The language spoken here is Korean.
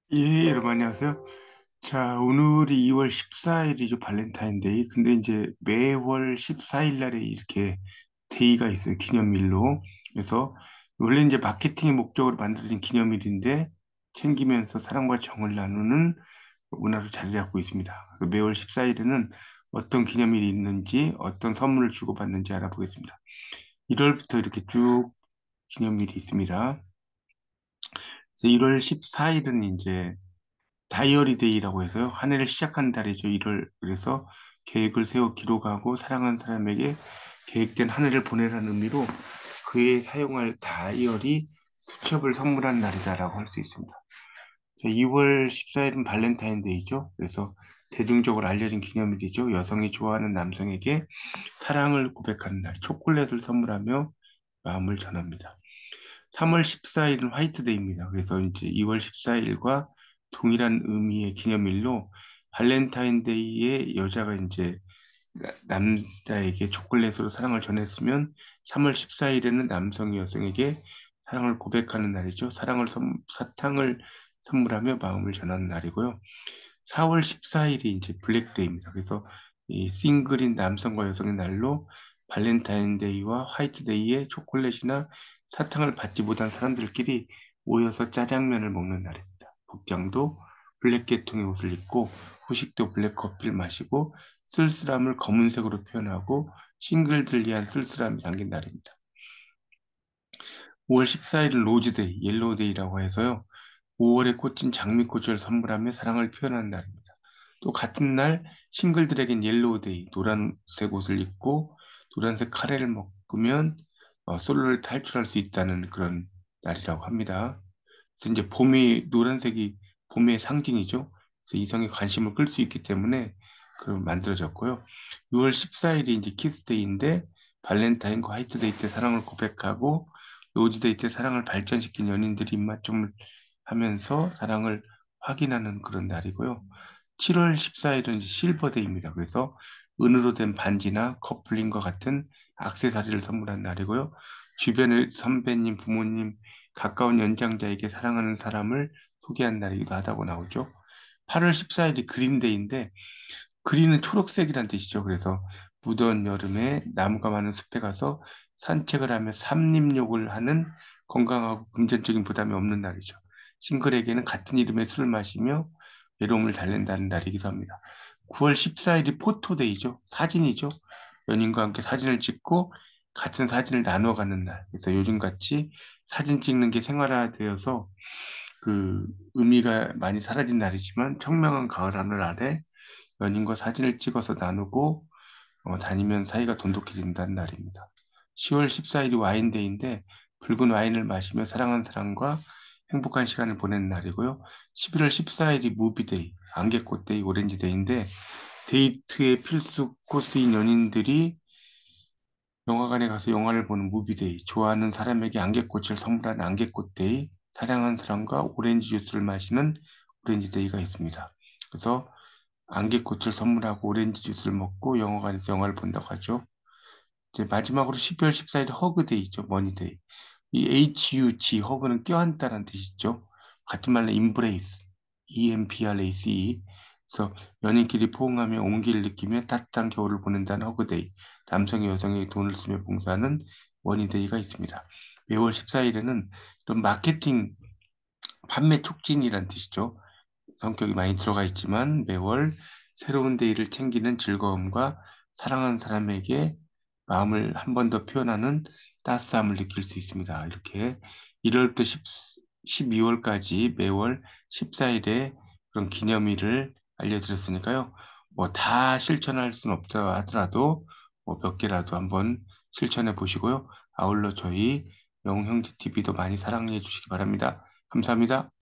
예, 여러분 안녕하세요. 자, 오늘이 2월 14일이죠, 발렌타인데이. 근데 이제 매월 14일 날에 이렇게 데이가 있어요, 기념일로. 그래서 원래 이제 마케팅의 목적으로 만들어진 기념일인데 챙기면서 사랑과 정을 나누는 문화로 자리 잡고 있습니다. 그래서 매월 14일에는 어떤 기념일이 있는지, 어떤 선물을 주고받는지 알아보겠습니다. 1월부터 이렇게 쭉 기념일이 있습니다. 그래서 1월 14일은 이제 다이어리 데이라고 해서요. 한 해를 시작한 달이죠. 1월. 그래서 계획을 세워 기록하고 사랑하는 사람에게 계획된 한 해를 보내라는 의미로 그에 사용할 다이어리 수첩을 선물한 날이다라고 할 수 있습니다. 2월 14일은 발렌타인데이죠. 그래서 대중적으로 알려진 기념일이죠. 여성이 좋아하는 남성에게 사랑을 고백하는 날, 초콜릿을 선물하며 마음을 전합니다. 3월 14일은 화이트데이입니다. 그래서 이제 2월 14일과 동일한 의미의 기념일로 발렌타인데이에 여자가 이제 남자에게 초콜릿으로 사랑을 전했으면 3월 14일에는 남성이 여성에게 사랑을 고백하는 날이죠. 사탕을 선물하며 마음을 전하는 날이고요. 4월 14일이 이제 블랙데이입니다. 그래서 이 싱글인 남성과 여성의 날로 발렌타인데이와 화이트데이에 초콜릿이나 사탕을 받지 못한 사람들끼리 모여서 짜장면을 먹는 날입니다. 복장도 블랙 계통의 옷을 입고 후식도 블랙 커피를 마시고 쓸쓸함을 검은색으로 표현하고 싱글들 위한 쓸쓸함이 담긴 날입니다. 5월 14일은 로즈데이, 옐로우데이라고 해서요. 5월에 꽂힌 장미꽃을 선물하며 사랑을 표현하는 날입니다. 또 같은 날 싱글들에겐 옐로우데이, 노란색 옷을 입고 노란색 카레를 먹으면 솔로를 탈출할 수 있다는 그런 날이라고 합니다. 그래서 이제 노란색이 봄의 상징이죠. 그래서 이성의 관심을 끌 수 있기 때문에 그 만들어졌고요. 6월 14일이 이제 키스데이인데 발렌타인과 화이트데이 때 사랑을 고백하고 로즈데이 때 사랑을 발전시킨 연인들이 입맞춤을 하면서 사랑을 확인하는 그런 날이고요. 7월 14일은 실버데이입니다. 그래서 은으로 된 반지나 커플링과 같은 액세서리를 선물한 날이고요. 주변의 선배님, 부모님, 가까운 연장자에게 사랑하는 사람을 소개한 날이기도 하다고 나오죠. 8월 14일이 그린데이인데 그린은 초록색이란 뜻이죠. 그래서 무더운 여름에 나무가 많은 숲에 가서 산책을 하며 삼림욕을 하는 건강하고 금전적인 부담이 없는 날이죠. 싱글에게는 같은 이름의 술을 마시며 외로움을 달랜다는 날이기도 합니다. 9월 14일이 포토데이죠. 사진이죠. 연인과 함께 사진을 찍고 같은 사진을 나눠 가는 날. 그래서 요즘같이 사진 찍는 게 생활화되어서 그 의미가 많이 사라진 날이지만 청명한 가을 하늘 아래 연인과 사진을 찍어서 나누고 다니면 사이가 돈독해진다는 날입니다. 10월 14일이 와인데이인데 붉은 와인을 마시며 사랑한 사람과 행복한 시간을 보내는 날이고요. 11월 14일이 무비데이, 안개꽃데이, 오렌지데이인데 데이트의 필수 코스인 연인들이 영화관에 가서 영화를 보는 무비데이, 좋아하는 사람에게 안개꽃을 선물하는 안개꽃데이, 사랑하는 사람과 오렌지 주스를 마시는 오렌지데이가 있습니다. 그래서 안개꽃을 선물하고 오렌지 주스를 먹고 영화관에서 영화를 본다고 하죠. 이제 마지막으로 12월 14일 허그데이죠. 머니데이. 이 HUG, 허그는 껴안다라는 뜻이죠. 같은 말로 임브레이스, EMBRACE. 그래서 연인끼리 포옹하며 온기를 느끼며 따뜻한 겨울을 보낸다는 허그데이. 남성이 여성에게 돈을 쓰며 봉사하는 머니데이가 있습니다. 매월 14일에는 이런 마케팅, 판매 촉진이라는 뜻이죠. 성격이 많이 들어가 있지만 매월 새로운 데이를 챙기는 즐거움과 사랑하는 사람에게 마음을 한 번 더 표현하는 따스함을 느낄 수 있습니다. 이렇게 1월부터 12월까지 매월 14일에 그런 기념일을 알려드렸으니까요. 뭐 다 실천할 수는 없다 하더라도 뭐 몇 개라도 한번 실천해 보시고요. 아울러 저희 영웅형제 TV도 많이 사랑해 주시기 바랍니다. 감사합니다.